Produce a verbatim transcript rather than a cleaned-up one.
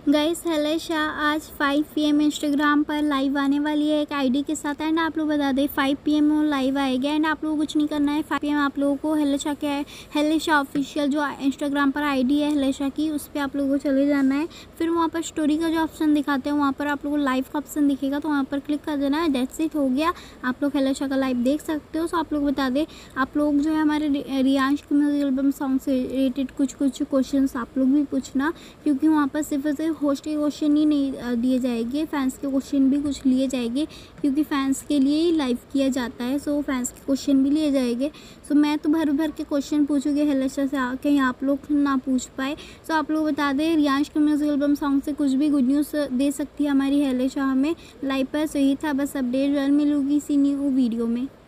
Guys hello Shah आज five P M Instagram पर live आने वाली है एक आईडी के साथ। एंड आप लोग बता दें फाइव पी एम वो लाइव आएगा। एंड आप लोगों को कुछ नहीं करना है। फाइव पी एम आप लोगों को हेलो शाह क्या है हेलो शाह ऑफिशियल जो इंस्टाग्राम पर आईडी है हेलो शाह की, उस पर आप लोगों को चले जाना है। फिर वहाँ पर स्टोरी का जो ऑप्शन दिखाते हैं वहाँ पर आप लोगों को लाइव का ऑप्शन दिखेगा, तो वहाँ पर क्लिक कर देना है। दैट्स इट, हो गया। आप लोग हेलो शाह का लाइव देख सकते हो। सो आप लोग बता दें आप लोग जो है हमारे रियांश की म्यूजिक एल्बम सॉन्ग से रिलेटेड कुछ कुछ क्वेश्चन आप लोग भी पूछना, क्योंकि वहाँ पर सिर्फ और सिर्फ होस्ट के क्वेश्चन ही नहीं दिए जाएंगे, फैंस के क्वेश्चन भी कुछ लिए जाएंगे, क्योंकि फैंस के लिए ही लाइव किया जाता है। सो फैंस के क्वेश्चन भी लिए जाएंगे। सो मैं तो भर भर के क्वेश्चन पूछूंगी हेलो शाह से, कहीं आप लोग ना पूछ पाए। सो आप लोग बता दें रियांश के म्यूजिक एल्बम सॉन्ग से कुछ भी गुड न्यूज़ दे सकती है हमारी हेलो शाह में लाइव पर। सो यही था बस अपडेट, जल्द मिलूंगी इसी न्यू वीडियो में।